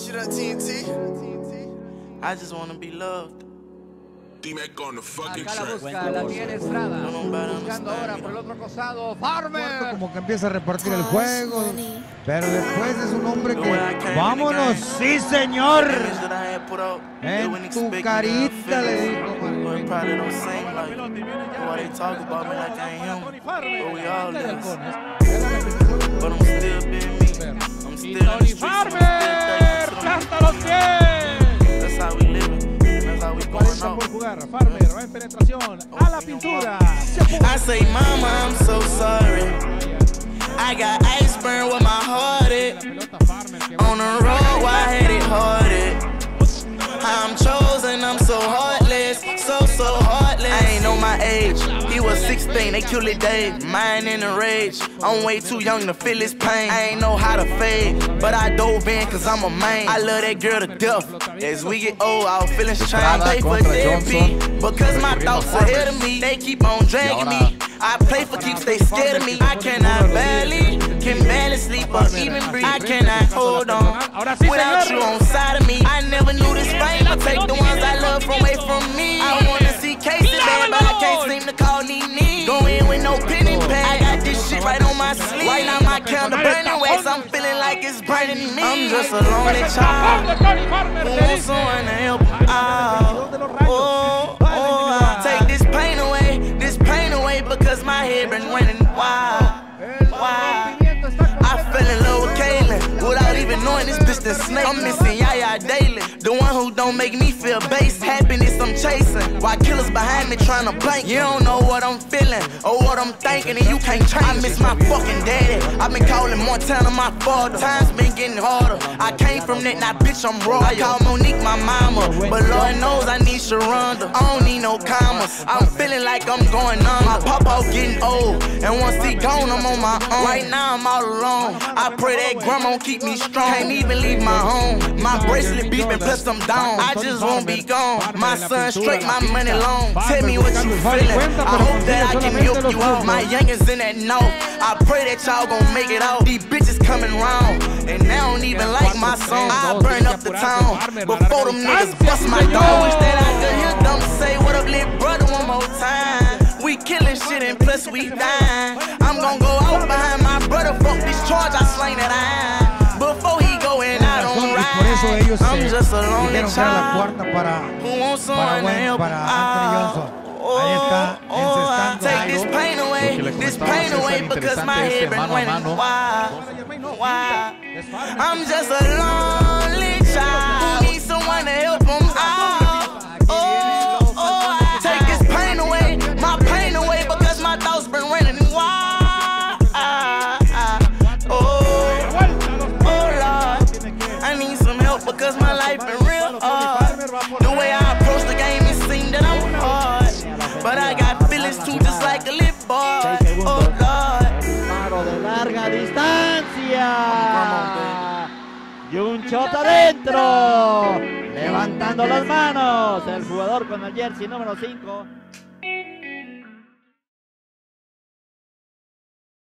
Shit on TNT. I just wanna be loved. Acá la busca, la tiene Estrada. Buscando ahora por el otro costado, Farmer. Como que empieza a repartir el juego, pero después es un hombre que vámonos, sí señor. En tu carita le dijo. Y Tony Farmer planta los pies. Por jugar, Farmer va en penetración a la pintura. I say, mama, I'm so sorry. I got ice burn with my heart on the road, why I had it hearted. I'm chosen, I'm so heartless, so heartless. I ain't know my age. He was 16, they killed it Dave. Mine in a rage. I'm way too young to feel his pain. I ain't know how to fade, but I dove in cause I'm a man. I love that girl to death. As we get old, our feelings change. I pay for therapy because my thoughts ahead of me. They keep on dragging me. I play for keeps, they scared of me. I cannot can barely sleep or even breathe. I cannot hold on without you on side of me. I never knew this fame. I take the ones I love away from me. I wanna see cases bad, but I can't seem to call Nene. Go in with no pen and pad. I got this shit right on my sleeve. Right now my candle burning ways. I'm feeling like it's burning me. I'm just a lonely child who wants someone to help out. Take this pain away because my head been running wild. I fell in love with Kaylin without even knowing this bitch the snake. I'm missing Yaya daily, the one who don't make me feel base. Happiness I'm chasing, while killers behind me trying to blank. You don't know what I'm feeling or what I'm thinking, and you can't change. I miss my fucking daddy. I've been calling Montana my father. Times been getting harder. I came from that, now bitch I'm raw. I call Monique my mama, but Lord knows I need Sharonda. I don't need no commas. I'm feeling like I'm going on. My papa getting old, and once he gone, I'm on my own. Right now I'm all alone. I pray that grandma keep me strong. Can't even leave my home. My bracelet beeping, plus I'm down. I just won't be gone. My son straight, my money long. Tell me what you feeling. I hope that I can milk you out. My youngins in that north. I pray that y'all gon' make it out. These bitches coming round, and they don't even like my song. I burn up the town before them niggas bust my door. Wish that I could hear them say, what up, little brother, one more time. We killing shit and plus we dying. I'm gon' go out behind my brother. Fuck this charge, I slain that iron. Before he go in, I don't ride. I'm just a lonely child who wants someone to help out. Take this pain away because my head been running wild. I'm just a lonely child who needs someone to help him out. Take this pain away, my pain away because my thoughts been running wild. Lord, I need some help because my life been real hard. The way I approach the game, it seems that I'm hard, but I got feelings too, just like a lip boy. Oh Lord. Disparo de larga distancia. Y un shot adentro. Levantando las manos. El jugador con el jersey número 5.